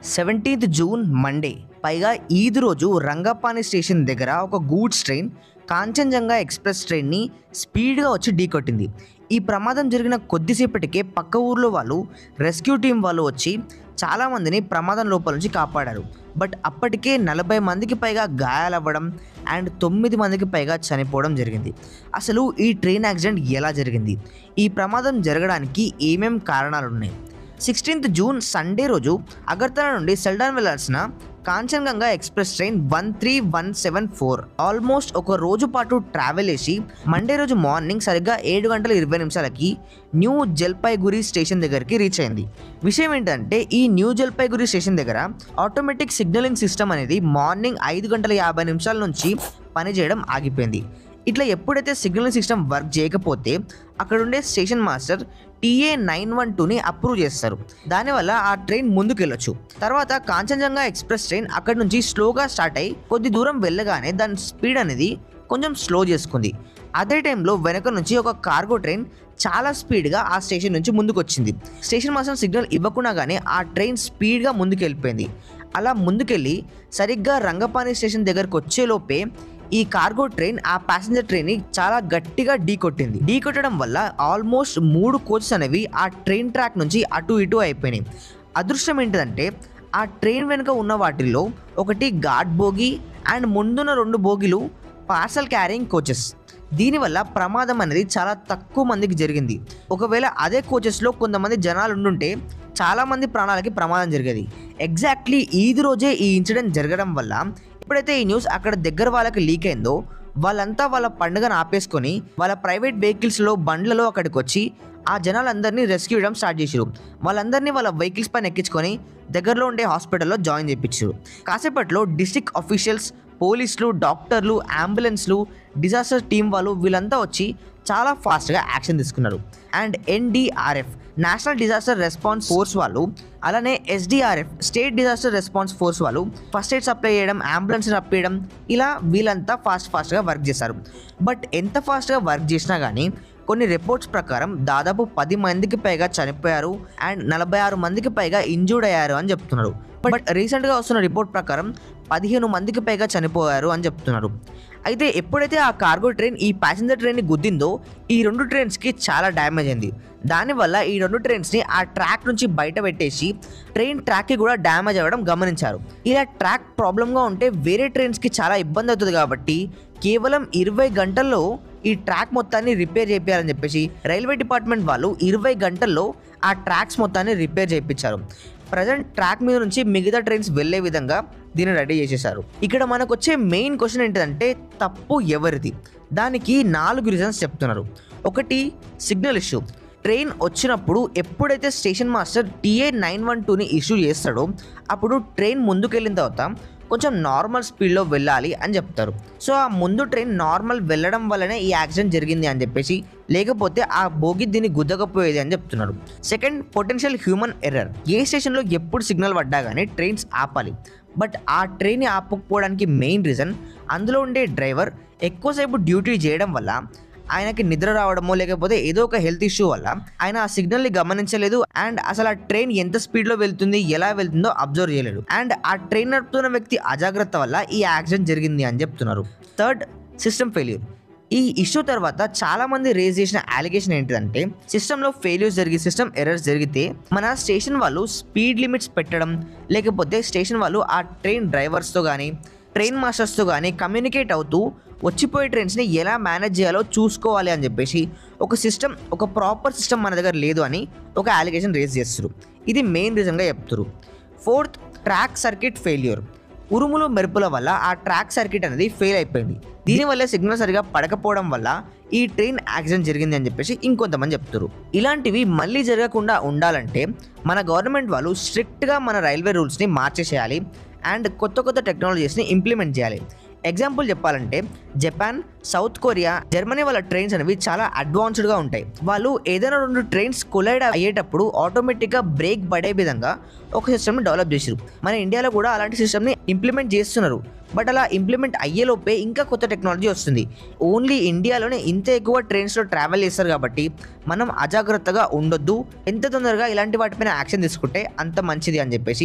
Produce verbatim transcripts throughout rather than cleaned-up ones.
Seventeenth June Monday, పైగా ఈద్ రోజు Rangapani station దగ్గర ఒక గూడ్స్ ట్రైన్ కాంచన్జంగా ఎక్స్ప్రెస్ ట్రైన్ని స్పీడ్గా వచ్చి ఢీకొట్టింది. ఈ ప్రమాదం జరిగిన కొద్దిసేపటికే పక్క ఊర్లో వాళ్ళు, రెస్క్యూ టీం వాళ్ళు వచ్చి చాలామందిని ప్రమాదం లోపల నుంచి కాపాడారు. బట్ అప్పటికే నలభై మందికి పైగా గాయాలవ్వడం అండ్ తొమ్మిది మందికి పైగా చనిపోవడం జరిగింది. అసలు ఈ ట్రైన్ యాక్సిడెంట్ ఎలా జరిగింది, ఈ ప్రమాదం జరగడానికి ఏమేం కారణాలు ఉన్నాయి? సిక్స్టీన్త్ జూన్ సండే రోజు అగర్తలా నుండి సెల్డాన్ వెళ్లాల్సిన Kanchenjunga express train one three one seven four almost ఒక రోజు పాటు ట్రావెల్ చేసి మండే రోజు మార్నింగ్ సరిగ్గా ఏడు గంటల ఇరవై నిమిషాలకి న్యూ జల్పైగురి స్టేషన్ దగ్గరికి రీచ్ అయింది. విషయం ఏంటంటే, ఈ న్యూ జల్పైగురి స్టేషన్ దగ్గర ఆటోమేటిక్ సిగ్నలింగ్ సిస్టమ్ అనేది మార్నింగ్ ఐదు గంటల యాభై నిమిషాల నుంచి పనిచేయడం ఆగిపోయింది. ఇట్లా ఎప్పుడైతే సిగ్నలింగ్ సిస్టమ్ వర్క్ చేయకపోతే అక్కడ ఉండే station master TA nine one టూని అప్రూవ్ చేస్తారు. దానివల్ల ఆ ట్రైన్ ముందుకు వెళ్ళొచ్చు. తర్వాత కాంచన్జంగా ఎక్స్ప్రెస్ ట్రైన్ అక్కడ నుంచి స్లోగా స్టార్ట్ అయ్యి కొద్ది దూరం వెళ్ళగానే దాని స్పీడ్ అనేది కొంచెం స్లో చేసుకుంది. అదే టైంలో వెనక నుంచి ఒక కార్గో ట్రైన్ చాలా స్పీడ్గా ఆ స్టేషన్ నుంచి ముందుకు వచ్చింది. స్టేషన్ మాస్టర్ సిగ్నల్ ఇవ్వకుండా కానీ ఆ ట్రైన్ స్పీడ్గా ముందుకు వెళ్ళిపోయింది. అలా ముందుకెళ్ళి సరిగ్గా రంగపాని స్టేషన్ దగ్గరకు వచ్చేలోపే ఈ కార్గో ట్రైన్ ఆ ప్యాసింజర్ ట్రైన్ని చాలా గట్టిగా ఢీ కొట్టింది. ఢీ కొట్టడం వల్ల ఆల్మోస్ట్ మూడు కోచెస్ అనేవి ఆ ట్రైన్ ట్రాక్ నుంచి అటు ఇటు అయిపోయినాయి. అదృష్టం ఏంటిదంటే, ఆ ట్రైన్ వెనుక ఉన్న వాటిల్లో ఒకటి గార్డ్ బోగి అండ్ ముందున్న రెండు బోగిలు పార్సల్ క్యారింగ్ కోచెస్. దీనివల్ల ప్రమాదం అనేది చాలా తక్కువ మందికి జరిగింది. ఒకవేళ అదే కోచెస్లో కొంతమంది జనాలు ఉండుంటే చాలామంది ప్రాణాలకి ప్రమాదం జరిగేది. ఎగ్జాక్ట్లీ ఈది రోజే ఈ ఇన్సిడెంట్ జరగడం వల్ల ఎప్పుడైతే ఈ న్యూస్ అక్కడ దగ్గర వాళ్ళకి లీక్ అయిందో వాళ్ళంతా వాళ్ళ పండుగను ఆపేసుకొని వాళ్ళ ప్రైవేట్ వెహికల్స్లో బండ్లలో అక్కడికి వచ్చి ఆ జనాలందరినీ రెస్క్యూ చేయడం స్టార్ట్ చేసారు. వాళ్ళందరినీ వాళ్ళ వెహికల్స్ పైన ఎక్కించుకొని దగ్గరలో ఉండే హాస్పిటల్లో జాయిన్ చేయించారు. కాసేపట్లో డిస్ట్రిక్ట్ ఆఫీషియల్స్, పోలీసులు, డాక్టర్లు, అంబులెన్స్లు, డిజాస్టర్ టీం వాళ్ళు వీళ్ళంతా వచ్చి చాలా ఫాస్ట్గా యాక్షన్ తీసుకున్నారు. And NDRF national disaster response force వాళ్ళు, అలానే SDRF state disaster response force వాళ్ళు ఫస్ట్ ఎయిడ్ సప్లై చేయడం, అంబులెన్స్ అప్ చేయడం, ఇలా వీళ్ళంతా ఫాస్ట్ ఫాస్ట్గా వర్క్ చేశారు. బట్ ఎంత ఫాస్ట్గా వర్క్ చేసినా కానీ కొన్ని రిపోర్ట్స్ ప్రకారం దాదాపు పది మందికి పైగా చనిపోయారు అండ్ నలభై ఆరు మందికి పైగా ఇంజూర్డ్ అయ్యారు అని చెప్తున్నారు. బట్ రీసెంట్గా వస్తున్న రిపోర్ట్ ప్రకారం పదిహేను మందికి పైగా చనిపోయారు అని చెప్తున్నారు. అయితే ఎప్పుడైతే ఆ కార్గో ట్రైన్ ఈ ప్యాసింజర్ ట్రైన్ని గుద్దిందో ఈ రెండు ట్రైన్స్కి చాలా డ్యామేజ్ అయింది. దానివల్ల ఈ రెండు ట్రైన్స్ని ఆ ట్రాక్ నుంచి బయట పెట్టేసి ట్రైన్ ట్రాక్కి కూడా డ్యామేజ్ అవ్వడం గమనించారు. ఇలా ట్రాక్ ప్రాబ్లంగా ఉంటే వేరే ట్రైన్స్కి చాలా ఇబ్బంది అవుతుంది కాబట్టి కేవలం ఇరవై గంటల్లో ఈ ట్రాక్ మొత్తాన్ని రిపేర్ చేయించాలని చెప్పేసి రైల్వే డిపార్ట్మెంట్ వాళ్ళు ఇరవై గంటల్లో ఆ ట్రాక్స్ మొత్తాన్ని రిపేర్ చేయించారు. ప్రజెంట్ ట్రాక్ మీద నుంచి మిగతా ట్రైన్స్ వెళ్లే విధంగా దీన్ని రెడీ చేసేసారు. ఇక్కడ మనకు వచ్చే మెయిన్ క్వశ్చన్ ఏంటంటే, తప్పు ఎవరిది? దానికి నాలుగు రీజన్స్ చెప్తున్నారు. ఒకటి, సిగ్నల్ ఇష్యూ. ట్రైన్ వచ్చినప్పుడు ఎప్పుడైతే station master TA nine one టూని ఇష్యూ చేస్తాడో అప్పుడు ట్రైన్ ముందుకెళ్ళిన తర్వాత కొంచెం నార్మల్ స్పీడ్లో వెళ్ళాలి అని చెప్తారు. సో ఆ ముందు ట్రైన్ నార్మల్ వెళ్ళడం వల్లనే ఈ యాక్సిడెంట్ జరిగింది అని చెప్పేసి, లేకపోతే ఆ బోగి దీన్ని గుద్దకపోయేది అని చెప్తున్నారు. Second, potential human error. ఏ స్టేషన్లో ఎప్పుడు సిగ్నల్ పడ్డా కానీ ట్రైన్స్ ఆపాలి. బట్ ఆ ట్రైన్ ఆపకపోవడానికి మెయిన్ రీజన్ అందులో ఉండే డ్రైవర్ ఎక్కువసేపు డ్యూటీ చేయడం వల్ల ఆయనకి నిద్ర రావడమో లేకపోతే ఏదో ఒక హెల్త్ ఇష్యూ వల్ల ఆయన ఆ సిగ్నల్ని గమనించలేదు అండ్ అసలు ఆ ట్రైన్ ఎంత స్పీడ్లో వెళ్తుంది, ఎలా వెళ్తుందో అబ్జర్వ్ చేయలేదు. అండ్ ఆ ట్రైన్ నడుపుతున్న వ్యక్తి అజాగ్రత్త వల్ల ఈ యాక్సిడెంట్ జరిగింది అని చెప్తున్నారు. Third, system failure. ఈ ఇష్యూ తర్వాత చాలా మంది రేజ్ చేసిన అలిగేషన్ ఏంటిదంటే, సిస్టంలో ఫెయిల్యూర్స్ జరిగి సిస్టమ్ ఎర్రర్స్ జరిగితే మన స్టేషన్ వాళ్ళు స్పీడ్ లిమిట్స్ పెట్టడం, లేకపోతే స్టేషన్ వాళ్ళు ఆ ట్రైన్ డ్రైవర్స్తో కానీ ట్రైన్ మాస్టర్స్తో కానీ కమ్యూనికేట్ అవుతూ వచ్చిపోయే ట్రైన్స్ని ఎలా మేనేజ్ చేయాలో చూసుకోవాలి అని చెప్పేసి ఒక సిస్టమ్, ఒక ప్రాపర్ సిస్టమ్ మన దగ్గర లేదు అని ఒక అలిగేషన్ రేజ్ చేస్తారు. ఇది మెయిన్ రీజన్గా చెప్తారు. Fourth, track circuit failure. ఉరుములు మెరుపుల వల్ల ఆ ట్రాక్ సర్క్యూట్ అనేది ఫెయిల్ అయిపోయింది. దీనివల్ల సిగ్నల్ సరిగా పడకపోవడం వల్ల ఈ ట్రైన్ యాక్సిడెంట్ జరిగింది అని చెప్పేసి ఇంకొంతమంది చెప్తారు. ఇలాంటివి మళ్ళీ జరగకుండా ఉండాలంటే మన గవర్నమెంట్ వాళ్ళు స్ట్రిక్ట్గా మన రైల్వే రూల్స్ని మార్చేసేయాలి అండ్ కొత్త కొత్త టెక్నాలజీస్ని ఇంప్లిమెంట్ చేయాలి. ఎగ్జాంపుల్ చెప్పాలంటే జపాన్, సౌత్ కొరియా, జర్మనీ వాళ్ళ ట్రైన్స్ అనేవి చాలా అడ్వాన్స్డ్గా ఉంటాయి. వాళ్ళు ఏదైనా రెండు ట్రైన్స్ కొలైడ్ అయ్యేటప్పుడు ఆటోమేటిక్గా బ్రేక్ పడే విధంగా ఒక సిస్టమ్ని డెవలప్ చేశారు. మన ఇండియాలో కూడా అలాంటి సిస్టమ్ని ఇంప్లిమెంట్ చేస్తున్నారు. బట్ అలా ఇంప్లిమెంట్ అయ్యేలోపే ఇంకా కొత్త టెక్నాలజీ వస్తుంది. ఓన్లీ ఇండియాలోనే ఇంత ఎక్కువ ట్రైన్స్లో ట్రావెల్ చేస్తారు కాబట్టి మనం అజాగ్రత్తగా ఉండొద్దు. ఎంత తొందరగా ఇలాంటి వాటిపైన యాక్షన్ తీసుకుంటే అంత మంచిది అని చెప్పేసి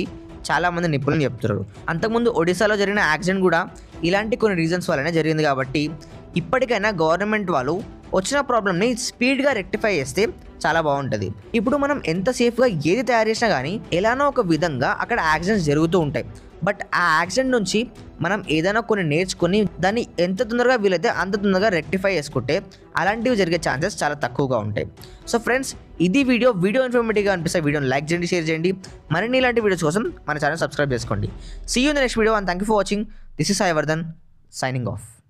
చాలామంది నిపుణులు చెప్తున్నారు. అంతకుముందు ఒడిశాలో జరిగిన యాక్సిడెంట్ కూడా ఇలాంటి కొన్ని రీజన్స్ వల్లనే జరిగింది. కాబట్టి ఇప్పటికైనా గవర్నమెంట్ వాళ్ళు వచ్చిన ప్రాబ్లమ్ని స్పీడ్గా రెక్టిఫై చేస్తే చాలా బాగుంటుంది. ఇప్పుడు మనం ఎంత సేఫ్గా ఏది తయారు చేసినా కానీ ఎలానో ఒక విధంగా అక్కడ యాక్సిడెంట్స్ జరుగుతూ ఉంటాయి. బట్ ఆ యాక్సిడెంట్ నుంచి మనం ఏదైనా కొన్ని నేర్చుకొని దాన్ని ఎంత తొందరగా వీలైతే అంత తొందరగా రెక్టిఫై చేసుకుంటే అలాంటివి జరిగే ఛాన్సెస్ చాలా తక్కువగా ఉంటాయి. సో ఫ్రెండ్స్, ఇది వీడియో వీడియో ఇన్ఫర్మేటివ్గా అనిపిస్తే వీడియోని లైక్ చేయండి, షేర్ చేయండి. మరిన్ని ఇలాంటి వీడియోస్ కోసం మన ఛానల్ సబ్స్క్రైబ్ చేసుకోండి. See you in the next video and thank you for watching. This is Sai Vardhan signing of.